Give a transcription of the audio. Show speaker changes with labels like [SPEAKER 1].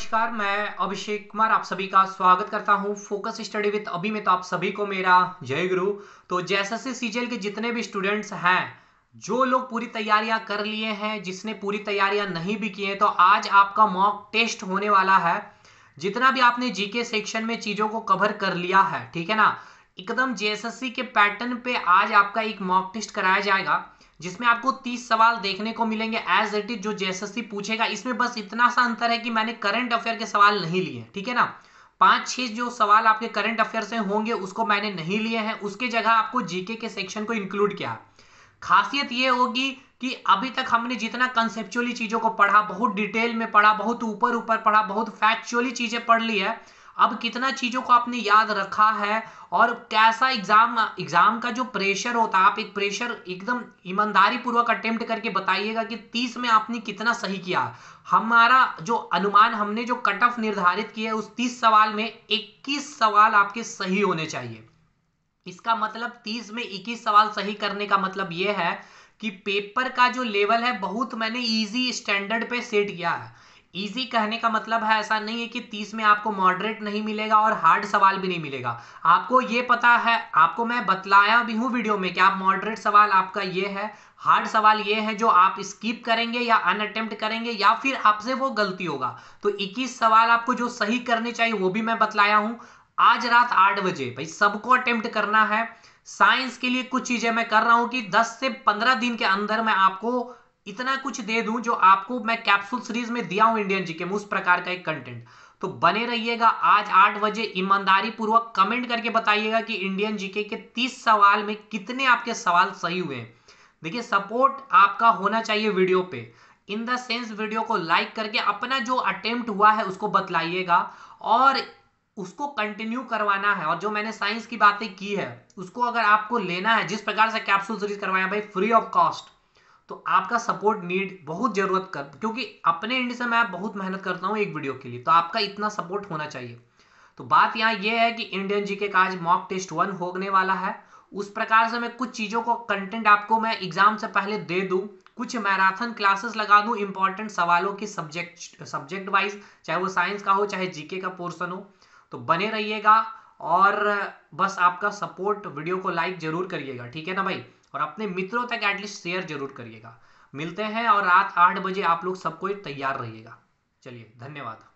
[SPEAKER 1] नमस्कार, मैं अभिषेक कुमार आप सभी का स्वागत करता हूं फोकस स्टडी विद अभी में। तो आप सभी को मेरा जय गुरु। तो जैसे सीजीएल के जितने भी स्टूडेंट्स हैं, जो लोग पूरी तैयारियां कर लिए हैं, जिसने पूरी तैयारियां नहीं भी की हैं, तो आज आपका मॉक टेस्ट होने वाला है। जितना भी आपने जीके सेक्शन में चीजों को कवर कर लिया है, ठीक है ना, एकदम जेएसएससी के पैटर्न पे आज आपका एक मॉक टेस्ट कराया जाएगा, जिसमें आपको 30 सवाल देखने को मिलेंगे एज इट इज जो जेएसएससी पूछेगा। इसमें बस इतना सा अंतर है कि मैंने करंट अफेयर के सवाल नहीं लिए, ठीक है ना। 5-6 जो सवाल आपके करंट अफेयर से होंगे उसको मैंने नहीं लिए हैं, उसके जगह आपको जीके के सेक्शन को इंक्लूड किया। खासियत ये होगी कि अभी तक हमने जितना कंसेप्चुअली चीजों को पढ़ा, बहुत डिटेल में पढ़ा, बहुत ऊपर ऊपर पढ़ा, बहुत फैक्चुअली चीजें पढ़ ली है। अब कितना चीजों को आपने याद रखा है और कैसा एग्जाम का जो प्रेशर होता है, आप एक प्रेशर एकदम ईमानदारी पूर्वक अटेम्प्ट करके बताइएगा कि 30 में आपने कितना सही किया। हमारा जो अनुमान, हमने जो कट ऑफ निर्धारित किया है, उस 30 सवाल में 21 सवाल आपके सही होने चाहिए। इसका मतलब 30 में 21 सवाल सही करने का मतलब यह है कि पेपर का जो लेवल है बहुत मैंने इजी स्टैंडर्ड पे सेट किया है। इजी कहने का मतलब है ऐसा नहीं है कि 30 में आपको मॉडरेट नहीं मिलेगा और हार्ड सवाल भी नहीं मिलेगा। आपको ये पता है, आपको मैं बतलाया भी हूं वीडियो में कि आप मॉडरेट सवाल आपका ये है, हार्ड सवाल ये है जो आप स्किप करेंगे या अनअटेम्प्ट करेंगे या फिर आपसे वो गलती होगा। तो 21 सवाल आपको जो सही करने चाहिए वो भी मैं बतलाया हूं। आज रात 8 बजे भाई सबको अटेम्प्ट करना है। साइंस के लिए कुछ चीजें मैं कर रहा हूं कि 10 से 15 दिन के अंदर मैं आपको इतना कुछ दे दूं जो आपको मैं कैप्सूल सीरीज में दिया हूं इंडियन जीके में, उस प्रकार का एक कंटेंट। तो बने रहिएगा। आज 8 बजे ईमानदारी पूर्वक कमेंट करके बताइएगा कि इंडियन जीके के 30 सवाल में कितने आपके सवाल सही हुए हैं। देखिए, सपोर्ट आपका होना चाहिए वीडियो पे, इन द सेंस वीडियो को लाइक करके अपना जो अटेम्प्ट हुआ है उसको बतलाइएगा और उसको कंटिन्यू करवाना है। और जो मैंने साइंस की बातें की है उसको अगर आपको लेना है, जिस प्रकार से कैप्सूल सीरीज करवाया भाई फ्री ऑफ कॉस्ट, तो आपका सपोर्ट नीड बहुत जरूरत कर, क्योंकि अपने एंड से मैं बहुत मेहनत करता हूं एक वीडियो के लिए, तो आपका इतना सपोर्ट होना चाहिए। तो बात यहाँ यह है कि इंडियन जीके का आज मॉक टेस्ट 1 होने वाला है। उस प्रकार से मैं कुछ चीजों को कंटेंट आपको मैं एग्जाम से पहले दे दूं, कुछ मैराथन क्लासेस लगा दूं इंपॉर्टेंट सवालों की सब्जेक्ट वाइज, चाहे वो साइंस का हो चाहे जीके का पोर्शन हो। तो बने रहिएगा और बस आपका सपोर्ट, वीडियो को लाइक जरूर करिएगा, ठीक है ना भाई, और अपने मित्रों तक एटलीस्ट शेयर जरूर करिएगा। मिलते हैं और रात 8 बजे आप लोग सबको तैयार रहिएगा। चलिए, धन्यवाद।